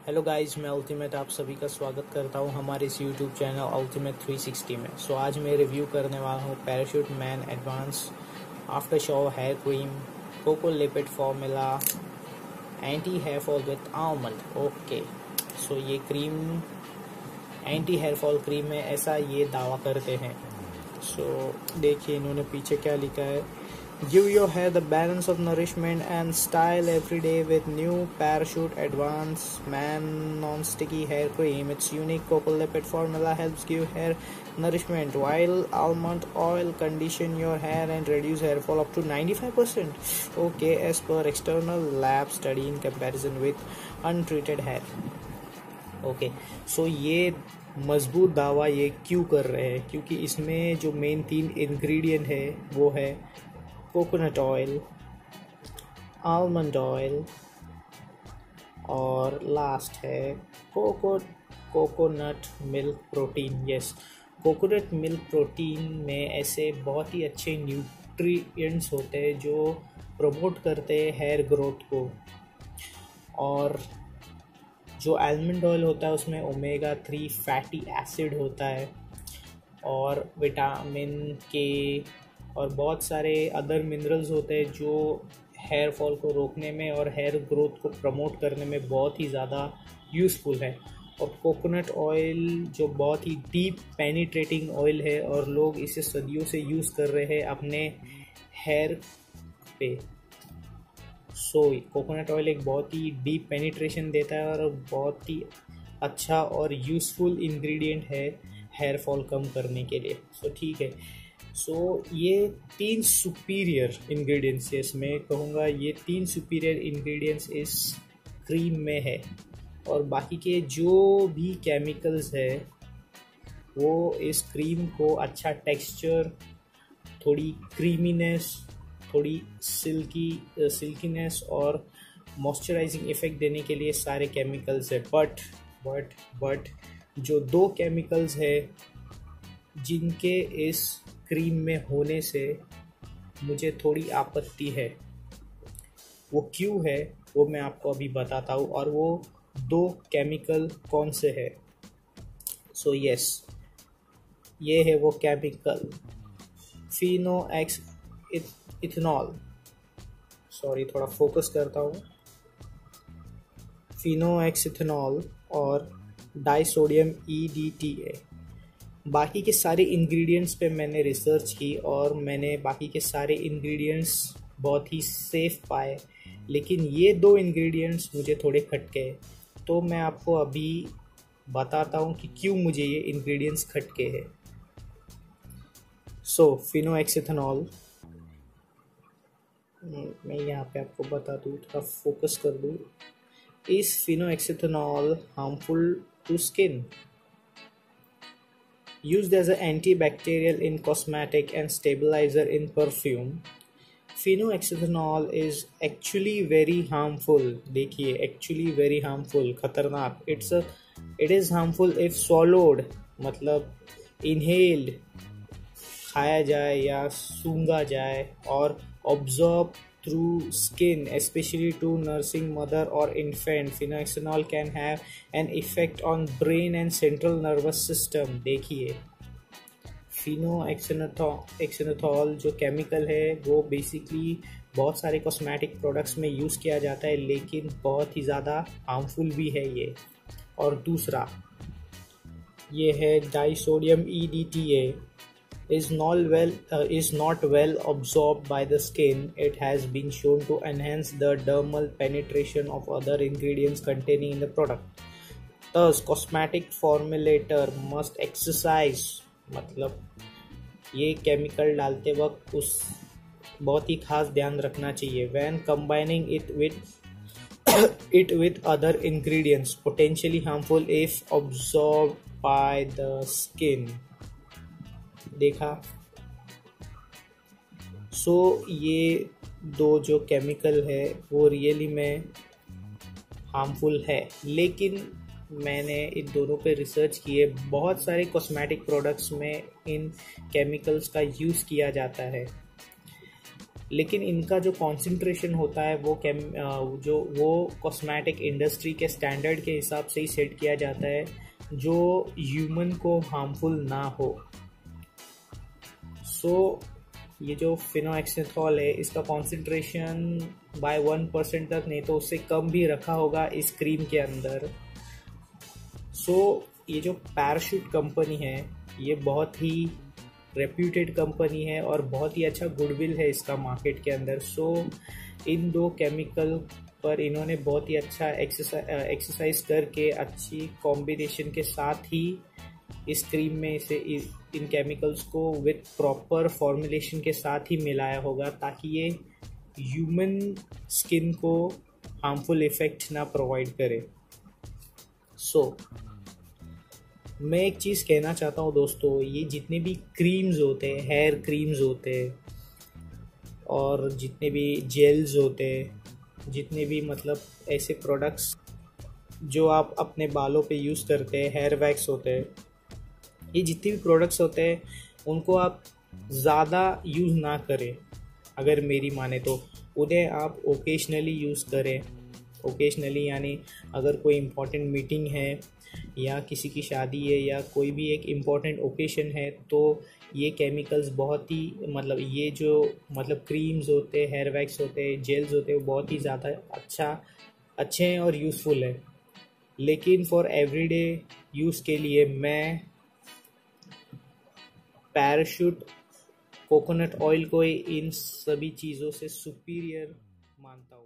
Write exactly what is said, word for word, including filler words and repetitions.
Hello guys, मैं ultimate आप सभी का स्वागत करता हूं हमारे इस YouTube channel ultimate three sixty में। सो so, आज मैं रिव्यू करने वाला हूं parachute man advance after shower hair cream coco lipid formula anti hair fall with almond. Okay, so ये cream anti hair fall cream है, ऐसा ये दावा करते हैं। सो so, देखिए इन्होंने पीछे क्या लिखा है। Give your hair the balance of nourishment and style every day with new Parachute Advanced Man Non-Sticky Hair Cream. Its unique cocoa lipid formula helps give hair nourishment while almond oil condition your hair and reduce hair fall up to ninety-five percent. Okay, as per external lab study in comparison with untreated hair. Okay, so ये मजबूत दावा ये क्यों कर रहे हैं? क्योंकि इसमें जो मेन तीन इंग्रेडिएंट है वो है कोकोनट ऑयल, आलमंड ऑयल और लास्ट है coco coconut milk protein. Yes, coconut milk protein में ऐसे बहुत ही अच्छे न्यूट्रिएंट्स होते हैं जो प्रमोट करते हैं हेयर ग्रोथ को। और जो आलमंड ऑयल होता है उसमें ओमेगा थ्री फैटी एसिड होता है और विटामिन के और बहुत सारे अदर मिनरल्स होते हैं जो हेयर फॉल को रोकने में और हेयर ग्रोथ को प्रमोट करने में बहुत ही ज़्यादा यूज़फुल है। और कोकोनट ऑयल जो बहुत ही डीप पेनिट्रेटिंग ऑयल है और लोग इसे सदियों से यूज़ कर रहे हैं अपने हेयर पे। सो कोकोनट ऑयल एक बहुत ही डीप पेनिट्रेशन देता है और बहुत ही अच्छा और यूज़फुल इंग्रेडिएंट है हेयर फॉल कम करने के लिए। सो ठीक है, सो so, ये तीन सुपीरियर इंग्रेडिएंट्स है, इसमें कहूँगा ये तीन सुपीरियर इंग्रेडिएंट्स इस क्रीम में है। और बाकी के जो भी केमिकल्स है वो इस क्रीम को अच्छा टेक्सचर, थोड़ी क्रीमीनेस, थोड़ी सिल्की सिल्कीनेस और मॉइस्चराइजिंग इफ़ेक्ट देने के लिए सारे केमिकल्स है। बट बट बट जो दो केमिकल्स है जिनके इस क्रीम में होने से मुझे थोड़ी आपत्ति है, वो क्यों है वो मैं आपको अभी बताता हूँ। और वो दो केमिकल कौन से है? सो यस, ये है वो chemical phenoxyethanol. Sorry, थोड़ा फोकस करता हूँ। फिनो एक्स इथेनॉल और disodium E D T A. बाकी के सारे इंग्रेडिएंट्स पे मैंने रिसर्च की और मैंने बाकी के सारे इंग्रेडिएंट्स बहुत ही सेफ पाए, लेकिन ये दो इंग्रेडिएंट्स मुझे थोड़े खटके। तो मैं आपको अभी बताता हूँ कि क्यों मुझे ये इंग्रेडिएंट्स खटके हैं। सो फिनोएक्सिथेनॉल, मैं यहाँ पे आपको बता दूँ, थोड़ा फोकस कर दूँ। Is phenoxyethanol harmful to skin? Used as an antibacterial in cosmetic and stabilizer in perfume, phenoxyethanol is actually very harmful. देखिए, actually very harmful, खतरनाक। It's a, it is harmful if swallowed, मतलब inhaled, खाया जाए या सूंघा जाए, और absorb through skin, especially to nursing mother or infant. Phenoxyethanol can have an effect on brain and central nervous system. देखिए, फिनोएक्सिथेनॉल जो chemical है वो बेसिकली बहुत सारे कॉस्मेटिक प्रोडक्ट्स में यूज़ किया जाता है, लेकिन बहुत ही ज़्यादा हार्मफुल भी है ये। और दूसरा ये है disodium E D T A. is not well uh, is not well absorbed by the skin. It has been shown to enhance the dermal penetration of other ingredients containing in the product. Thus, cosmetic formulator must exercise, मतलब ये chemical डालते वक्त उस बहुत ही खास ध्यान रखना चाहिए। When combining it with it with other ingredients potentially harmful if absorbed by the skin. देखा? सो so, ये दो जो केमिकल है वो रियली में हार्मफुल है, लेकिन मैंने इन दोनों पे रिसर्च की है। बहुत सारे कॉस्मेटिक प्रोडक्ट्स में इन केमिकल्स का यूज़ किया जाता है। लेकिन इनका जो कॉन्सेंट्रेशन होता है वो केम जो वो कॉस्मेटिक इंडस्ट्री के स्टैंडर्ड के हिसाब से ही सेट किया जाता है, जो ह्यूमन को हार्मफुल ना हो। सो so, ये जो फिनोएक्सेथॉल है इसका कॉन्सेंट्रेशन बाय वन परसेंट तक नहीं तो उससे कम भी रखा होगा इस क्रीम के अंदर। सो so, ये जो पैराशूट कंपनी है ये बहुत ही रेप्यूटेड कंपनी है और बहुत ही अच्छा गुडविल है इसका मार्केट के अंदर। सो so, इन दो केमिकल पर इन्होंने बहुत ही अच्छा एक्सरसाइज करके अच्छी कॉम्बिनेशन के साथ ही इस क्रीम में इसे इन केमिकल्स को विथ प्रॉपर फॉर्मुलेशन के साथ ही मिलाया होगा ताकि ये ह्यूमन स्किन को हार्मफुल इफेक्ट ना प्रोवाइड करे। सो so, मैं एक चीज़ कहना चाहता हूँ दोस्तों, ये जितने भी क्रीम्स होते हैं, हेयर क्रीम्स होते हैं और जितने भी जेल्स होते हैं, जितने भी मतलब ऐसे प्रोडक्ट्स जो आप अपने बालों पे यूज़ करते हैं, हेयर वैक्स होते हैं, ये जितने भी प्रोडक्ट्स होते हैं उनको आप ज़्यादा यूज़ ना करें। अगर मेरी माने तो उन्हें आप ओकेशनली यूज़ करें। ओकेशनली यानी अगर कोई इम्पोर्टेंट मीटिंग है या किसी की शादी है या कोई भी एक इम्पोर्टेंट ओकेशन है तो ये केमिकल्स बहुत ही मतलब ये जो मतलब क्रीम्स होते हैं, हेयर वैक्स होते हैं, जेल्स होते हैं, वो बहुत ही ज़्यादा अच्छा अच्छे हैं और यूज़फुल है। लेकिन फॉर एवरीडे यूज़ के लिए मैं पैराशूट कोकोनट ऑयल को इन सभी चीज़ों से सुपीरियर मानता हूँ।